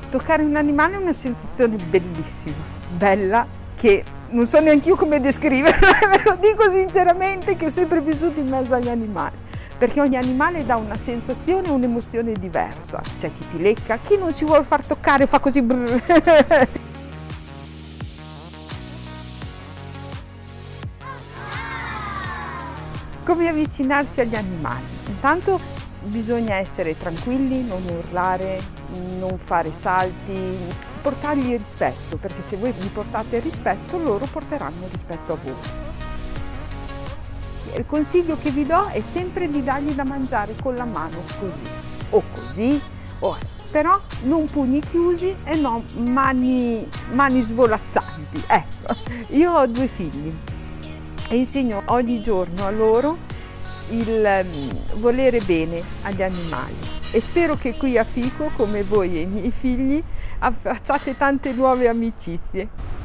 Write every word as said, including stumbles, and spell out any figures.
Toccare un animale è una sensazione bellissima, bella, che non so neanche io come descriverla, ve lo dico sinceramente che ho sempre vissuto in mezzo agli animali, perché ogni animale dà una sensazione, un'emozione diversa. C'è chi ti lecca, chi non si vuole far toccare fa così brrr. Come avvicinarsi agli animali? Intanto bisogna essere tranquilli, non urlare, non fare salti, portargli rispetto, perché se voi gli portate rispetto, loro porteranno rispetto a voi. Il consiglio che vi do è sempre di dargli da mangiare con la mano così, o così, o... però non pugni chiusi e non mani, mani svolazzanti. Ecco, io ho due figli e insegno ogni giorno a loro il um, volere bene agli animali e spero che qui a Fico, come voi e i miei figli, facciate tante nuove amicizie.